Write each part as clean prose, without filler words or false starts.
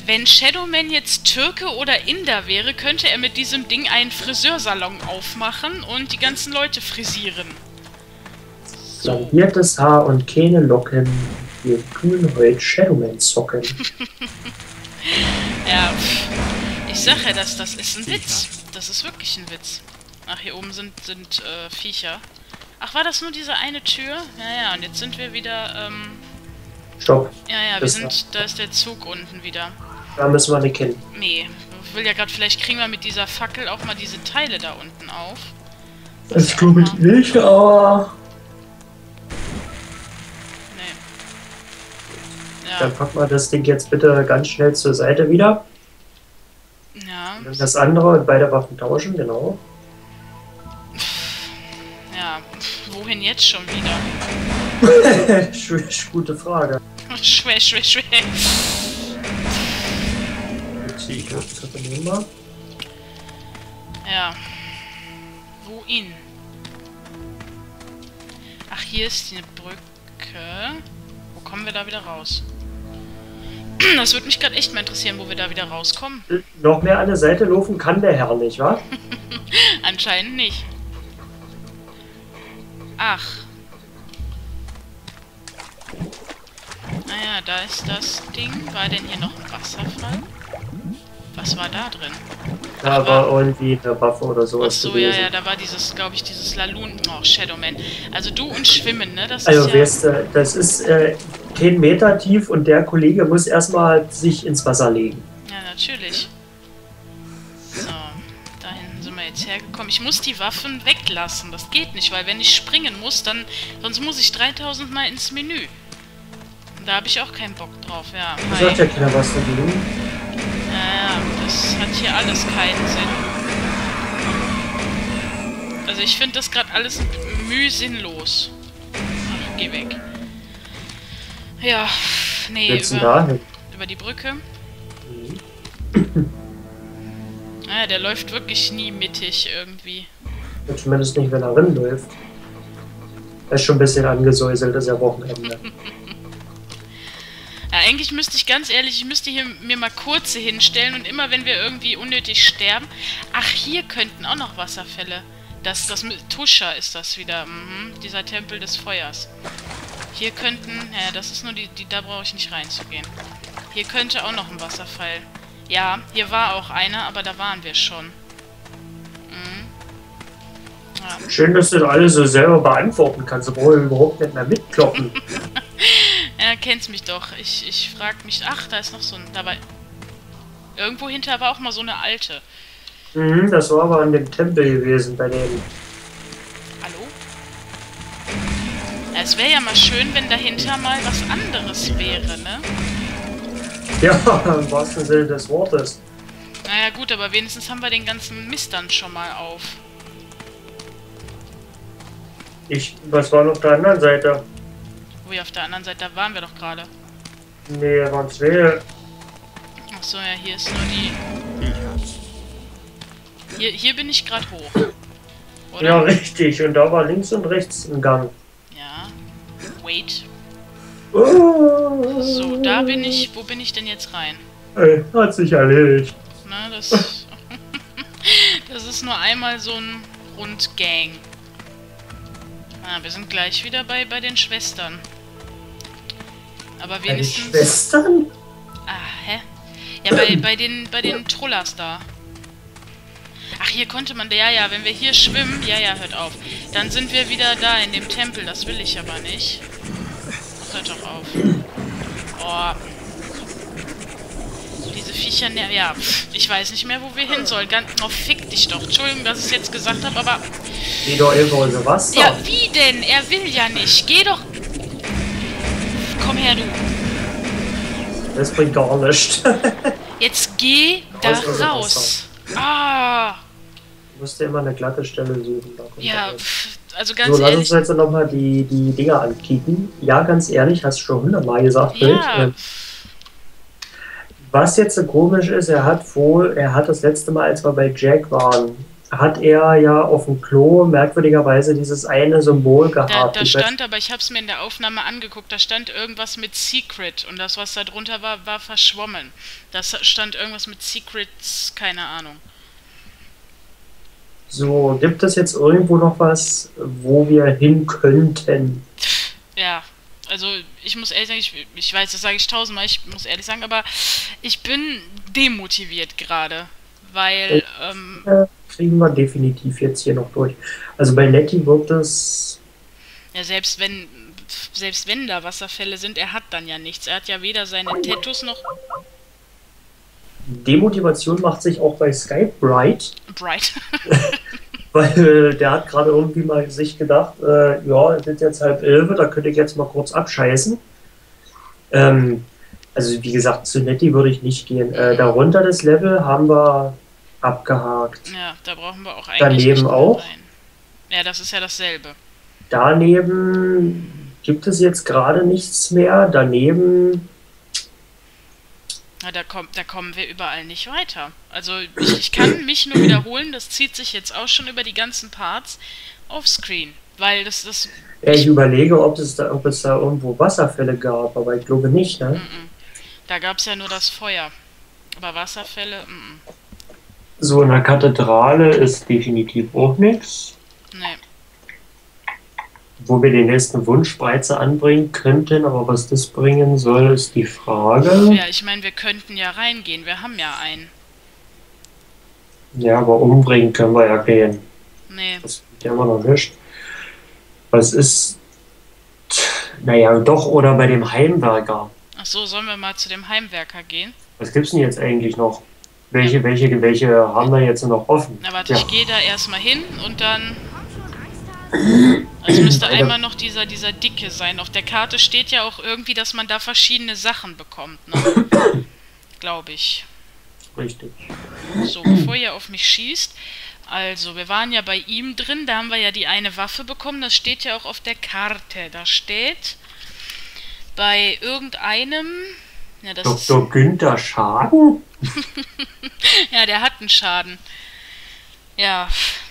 Wenn Shadowman jetzt Türke oder Inder wäre, könnte er mit diesem Ding einen Friseursalon aufmachen und die ganzen Leute frisieren. Flammiertes Haar und keine Locken. Wir kühlen heute Shadowman-Socken. Ja, ich sag ja, das ist ein Witz. Das ist wirklich ein Witz. Ach, hier oben sind Viecher. Ach, war das nur diese eine Tür? Ja, ja, und jetzt sind wir wieder, Stopp. Ja, ja, da ist der Zug unten wieder. Da müssen wir nicht hin. Nee, ich will ja gerade, vielleicht kriegen wir mit dieser Fackel auch mal diese Teile da unten auf. Das glaube ich nicht, aber... Nee. Ja. Dann packen wir das Ding jetzt bitte ganz schnell zur Seite wieder. Ja. Und das andere und beide Waffen tauschen, genau. Ja, wohin jetzt schon wieder? Gute Frage. Schwer. Das nehmen wir. Ja. Wohin? Ach, hier ist die Brücke. Wo kommen wir da wieder raus? Das würde mich gerade echt mal interessieren, wo wir da wieder rauskommen. Noch mehr an der Seite laufen kann der Herr nicht, wa? Anscheinend nicht. Ach. Naja, da ist das Ding. War denn hier noch ein Wasserfall? Was war da drin? Da war irgendwie eine Waffe oder sowas. Achso, ja, da war dieses, glaube ich, dieses Laloon. Oh, Shadowman. Also du und Schwimmen, ne? Das Also, ist ja... weißt du, das ist 10 Meter tief und der Kollege muss erstmal sich ins Wasser legen. Ja, natürlich. So, da hinten sind wir jetzt hergekommen. Ich muss die Waffen weglassen. Das geht nicht, weil wenn ich springen muss, dann... Sonst muss ich 3000 Mal ins Menü. Da habe ich auch keinen Bock drauf, ja. Da sagt ja keiner was dagegen. Ja, das hat hier alles keinen Sinn. Also ich finde das gerade alles sinnlos. Ach, geh weg. Ja, nee, über die Brücke. Naja, der läuft wirklich nie mittig irgendwie. Ja, zumindest nicht, wenn er läuft. Er ist schon ein bisschen angesäuselt, das ist ja Wochenende. Ja, eigentlich müsste ich ganz ehrlich, ich müsste hier mir mal kurze hinstellen und immer wenn wir irgendwie unnötig sterben... Ach, hier könnten auch noch Wasserfälle. Das Tuscha ist das wieder, dieser Tempel des Feuers. Hier könnten, ja, das ist nur da brauche ich nicht reinzugehen. Hier könnte auch noch ein Wasserfall. Ja, hier war auch einer, aber da waren wir schon. Ja. Schön, dass du das alles so selber beantworten kannst. Du brauchst überhaupt nicht mehr mitkloppen. Ja, kennst mich doch. Ich frag mich... Ach, da ist noch so ein... Dabei... Irgendwo hinter war auch mal so eine alte. Das war aber an dem Tempel gewesen, bei dem... Hallo? Ja, es wäre ja mal schön, wenn dahinter mal was anderes wäre, ne? Ja, im wahrsten Sinne des Wortes. Naja gut, aber wenigstens haben wir den ganzen Mist dann schon mal auf. Was war noch auf der anderen Seite? Ui, auf der anderen Seite, da waren wir doch gerade. Nee, da waren zwei. Achso, ja, hier ist nur die... Hier bin ich gerade hoch. Oder? Ja, richtig. Und da war links und rechts ein Gang. Ja. Wait. Oh. So, da bin ich... Wo bin ich denn jetzt rein? Ey, hat sich erledigt. Na, das... das ist nur einmal so ein Rundgang. Ah, wir sind gleich wieder bei den Schwestern. Aber wenigstens... Bei den Schwestern? Ah, hä? Ja, bei den Trullers da. Ach, hier konnte man... Ja, wenn wir hier schwimmen... Ja, hört auf. Dann sind wir wieder da in dem Tempel. Das will ich aber nicht. Hört doch auf. Oh. Diese Viecher... Ja, ich weiß nicht mehr, wo wir hin sollen. Oh, fick dich doch. Entschuldigung, dass ich es jetzt gesagt habe, aber... Geh doch irgendwo in Wasser. Ja, wie denn? Er will ja nicht. Geh doch... Komm her, du. Das bringt gar nichts. Jetzt geh da raus. Ah. Du musst ja immer eine glatte Stelle suchen. Ja, also ganz so, lass ehrlich... uns jetzt nochmal die Dinger ankicken. Ja, ganz ehrlich, hast du schon 100-mal gesagt. Ja. Was jetzt so komisch ist, er hat das letzte Mal, als wir bei Jack waren, hat er ja auf dem Klo merkwürdigerweise dieses eine Symbol gehabt. Da Ich weiß, stand, aber ich habe es mir in der Aufnahme angeguckt, da stand irgendwas mit Secret und das, was da drunter war, war verschwommen. Da stand irgendwas mit Secrets, keine Ahnung. so, gibt es jetzt irgendwo noch was, wo wir hin könnten? Ja, also ich muss ehrlich sagen, ich weiß, das sage ich tausendmal, ich muss ehrlich sagen, aber ich bin demotiviert gerade, weil, Kriegen wir definitiv jetzt hier noch durch. Also bei Letty wird es ja, selbst wenn da Wasserfälle sind, er hat dann ja nichts. Er hat ja weder seine Tattoos noch Demotivation macht sich auch bei Skype Bright, Bright. weil der hat gerade irgendwie mal sich gedacht, ja, es ist jetzt 10:30, da könnte ich jetzt mal kurz abscheißen. Ähm, also wie gesagt, zu Netty würde ich nicht gehen. Darunter das Level haben wir abgehakt. Ja, da brauchen wir auch eigentlich Daneben nicht mehr auch. rein. Ja, das ist ja dasselbe. Daneben gibt es jetzt gerade nichts mehr. Daneben, Ja, da kommen wir überall nicht weiter. Also ich kann mich nur wiederholen, das zieht sich jetzt auch schon über die ganzen Parts offscreen. Weil ja, ich überlege, ob es da irgendwo Wasserfälle gab, aber ich glaube nicht, ne? da gab es ja nur das Feuer. Aber Wasserfälle, So in der Kathedrale ist definitiv auch nichts. nee. Wo wir den nächsten Wunschspreize anbringen könnten, aber was das bringen soll, ist die Frage. Ja, ich meine, wir könnten ja reingehen, wir haben ja einen. Ja, aber umbringen können wir ja gehen. Nee, Das wird ja immer noch nicht. Was ist, naja, doch, oder bei dem Heimwerker. ach so, sollen wir mal zu dem Heimwerker gehen? Was gibt's denn jetzt eigentlich noch? Ja. Welche haben wir jetzt noch offen? Na warte, Ja, ich gehe da erstmal hin und dann... Also müsste Alter, einmal noch dieser Dicke sein. Auf der Karte steht ja auch irgendwie, dass man da verschiedene Sachen bekommt, ne? Glaube ich. richtig. So, bevor ihr auf mich schießt. Also, wir waren ja bei ihm drin, da haben wir ja die eine Waffe bekommen. Das steht ja auch auf der Karte. Da steht bei irgendeinem... Ja, das ist... Dr. Günther Schaden? Ja, der hat einen Schaden. Ja,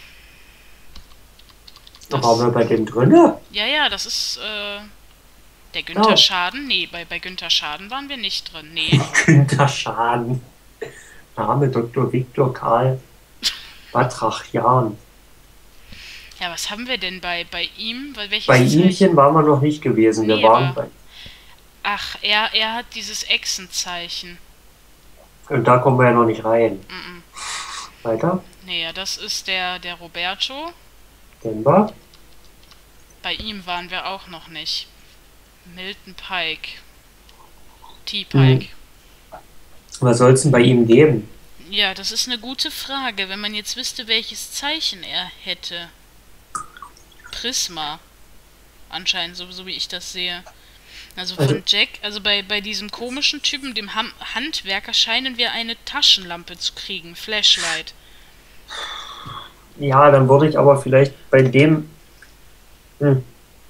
Noch waren wir bei dem drinne? ja, das ist, der Günther Ja, Schaden? Nee, bei Günther Schaden waren wir nicht drin. Nee. Günther Schaden. Name Dr. Viktor Karl Batrachian. Ja, was haben wir denn bei ihm? Welches Bei Zeichen? ihmchen waren wir noch nicht gewesen. Wir Nee, waren aber... bei. Ach, er hat dieses Echsenzeichen. Und da kommen wir ja noch nicht rein. Mm-mm. Weiter. Nee, ja, das ist der Roberto. Denver. Bei ihm waren wir auch noch nicht. Milton Pike. Hm. T-Pike. Was soll es denn bei ihm geben? Ja, das ist eine gute Frage, wenn man jetzt wüsste, welches Zeichen er hätte. Prisma. Anscheinend, so wie ich das sehe. Also Also, von Jack, also bei diesem komischen Typen, dem Handwerker, scheinen wir eine Taschenlampe zu kriegen. Flashlight. ja, dann würde ich aber vielleicht bei dem. Hm,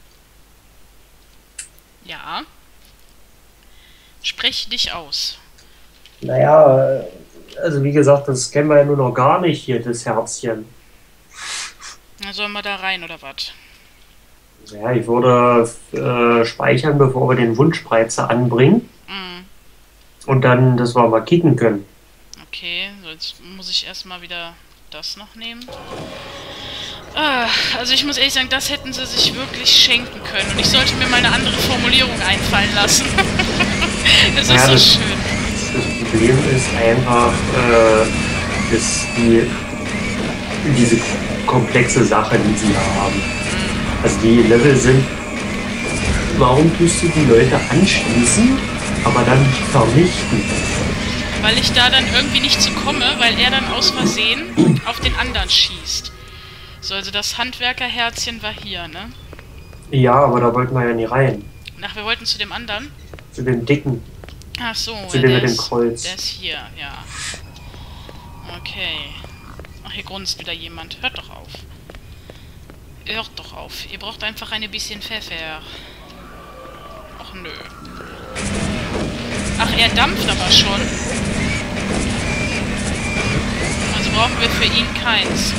Ja, sprech dich aus. naja, also wie gesagt, das kennen wir ja nur noch gar nicht hier, das Herzchen. Na, sollen wir da rein oder was? Ja, ich würde speichern, bevor wir den Wunschspreizer anbringen. Mm, Und dann, dass wir mal kicken können. okay, so jetzt muss ich erstmal wieder das noch nehmen. Ah, also ich muss ehrlich sagen, das hätten sie sich wirklich schenken können. Und ich sollte mir mal eine andere Formulierung einfallen lassen. Es ist Naja, so das, schön. das Problem ist einfach, dass diese komplexe Sache, die sie da haben. Also die Level sind, warum tust du die Leute anschließen, aber dann nicht vernichten? Weil ich da dann irgendwie nicht zu komme, weil er dann aus Versehen auf den anderen schießt. So, also das Handwerkerherzchen war hier, ne? Ja, aber da wollten wir ja nie rein. Ach, wir wollten zu dem anderen? Zu dem Dicken, Ach so, zu ja, dem mit dem Kreuz. der ist hier, ja. Okay. Ach, hier grunzt wieder jemand. Hört doch auf. Hört doch auf. Ihr braucht einfach ein bisschen Pfeffer. Ach nö. Ach, er dampft aber schon. Also brauchen wir für ihn keins.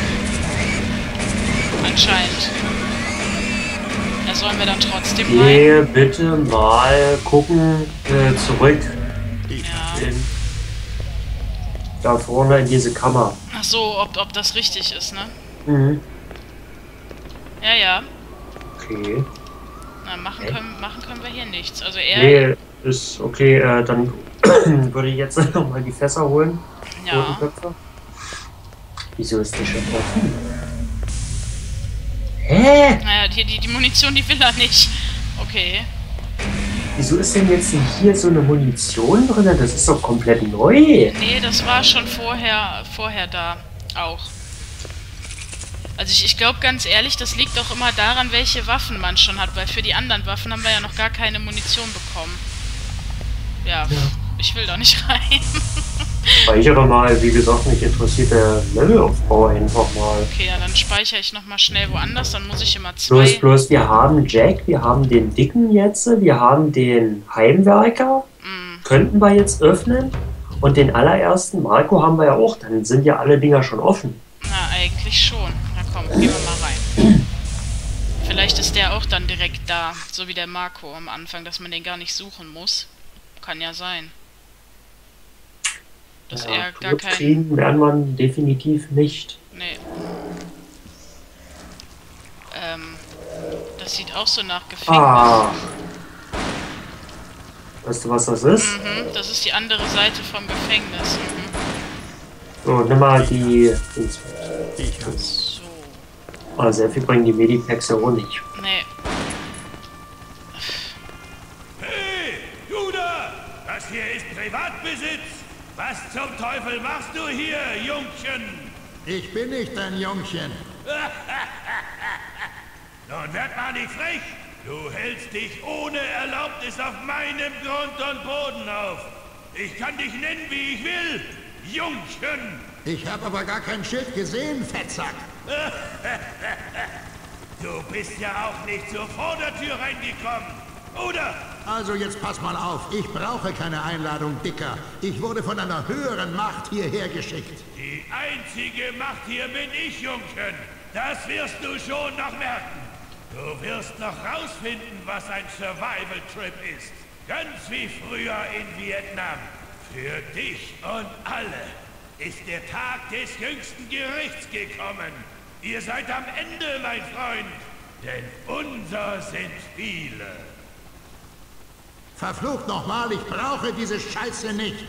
Anscheinend. Da sollen wir dann trotzdem rein. Nee, bitte mal gucken, zurück. Ja. Da vorne in diese Kammer. Ach so, ob das richtig ist, ne? Mhm. Ja, ja. Okay. Na, machen können wir hier nichts. Also er... Nee, ist okay, dann würde ich jetzt nochmal die Fässer holen. Ja. Wieso ist die schon offen? Hä? Naja, die Munition, die will er nicht. Okay. Wieso ist denn jetzt hier so eine Munition drin? Das ist doch komplett neu. Nee, das war schon vorher da auch. Also ich glaube ganz ehrlich, das liegt doch immer daran, welche Waffen man schon hat, weil für die anderen Waffen haben wir ja noch gar keine Munition bekommen. Ja. Ich will da nicht rein. Speichere mal, wie gesagt, mich interessiert der Levelaufbau einfach mal. Okay, ja, dann speichere ich nochmal schnell woanders, dann muss ich immer zwei... Bloß, wir haben Jack, wir haben den Dicken jetzt, wir haben den Heimwerker, könnten wir jetzt öffnen. Und den allerersten Marco haben wir ja auch, dann sind ja alle Dinger schon offen. Na, eigentlich schon. Na komm, gehen wir mal rein. Vielleicht ist der auch dann direkt da, so wie der Marco am Anfang, dass man den gar nicht suchen muss. Kann ja sein. Dass Ja, er gar keinen... kriegen werden man definitiv nicht. Nee. Das sieht auch so nach Gefängnis. Ah. Weißt du, was das ist? Mhm, das ist die andere Seite vom Gefängnis. Mhm. So, nimm mal die... So. Oh, sehr viel bringen die Medipacks ja auch nicht. Nee. Hey, Judah! Das hier ist Privatbesitz! Was zum Teufel machst du hier, Jungchen? Ich bin nicht ein Jungchen. Nun werd mal nicht frech! Du hältst dich ohne Erlaubnis auf meinem Grund und Boden auf! Ich kann dich nennen, wie ich will! Jungchen! Ich habe aber gar kein Schild gesehen, Fettsack. Du bist ja auch nicht zur Vordertür reingekommen, oder? Also jetzt pass mal auf, ich brauche keine Einladung, Dicker. Ich wurde von einer höheren Macht hierher geschickt. Die einzige Macht hier bin ich, Jungchen. Das wirst du schon noch merken. Du wirst noch rausfinden, was ein Survival-Trip ist. Ganz wie früher in Vietnam. Für dich und alle ist der Tag des jüngsten Gerichts gekommen. Ihr seid am Ende, mein Freund. Denn unser sind viele. Verflucht nochmal, ich brauche diese Scheiße nicht.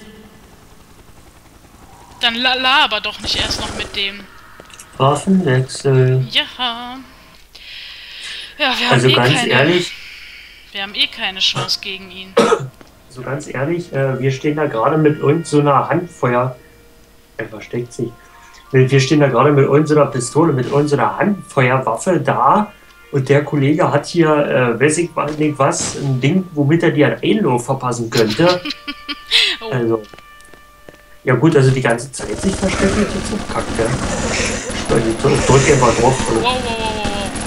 Dann laber doch nicht erst noch mit dem. Waffenwechsel. Ja. Ja, wir haben Also eh ganz keine... ehrlich, Wir haben eh keine Chance gegen ihn. so ganz ehrlich, wir stehen da gerade mit irgend so einer Handfeuer... Er versteckt sich. Wir stehen da gerade mit irgend so einer Pistole, mit irgend so einer Handfeuerwaffe da. Und der Kollege hat hier, weiß ich nicht was, ein Ding, womit er dir einen Einlauf verpassen könnte. Oh. Also... Ja gut, also die ganze Zeit sich versteckt, ist jetzt so kackt, ja. Ich drück einfach drauf. Wow, wow, wow, wow,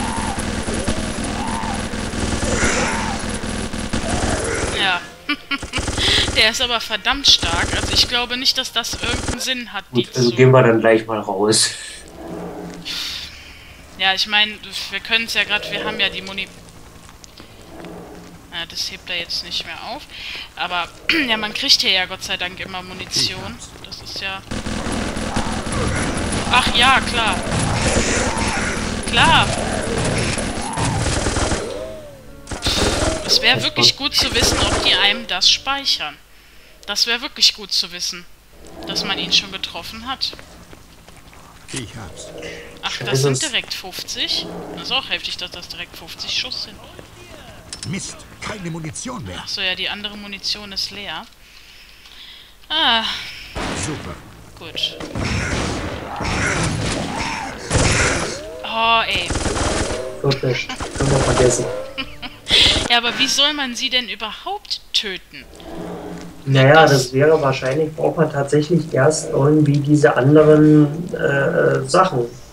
wow. Ja. Der ist aber verdammt stark. Also ich glaube nicht, dass das irgendeinen Sinn hat, die Gut, also zu... gehen wir dann gleich mal raus. Ja, ich meine, wir können es ja gerade, wir haben ja die Muni... Ja, das hebt er jetzt nicht mehr auf. Aber, ja, man kriegt hier ja Gott sei Dank immer Munition. Das ist ja... Ach ja, klar. Klar. Es wäre wirklich gut zu wissen, ob die einem das speichern. Das wäre wirklich gut zu wissen, dass man ihn schon getroffen hat. Ich hab's. Ach, das sind direkt 50. Das ist auch heftig, dass das direkt 50 Schuss sind. Mist, keine Munition mehr. Ach so, ja, die andere Munition ist leer. Ah, Super. gut. Oh, ey. Wirklich, können wir vergessen. Ja, aber wie soll man sie denn überhaupt töten? Naja, das wäre wahrscheinlich, braucht man tatsächlich erst irgendwie diese anderen Sachen.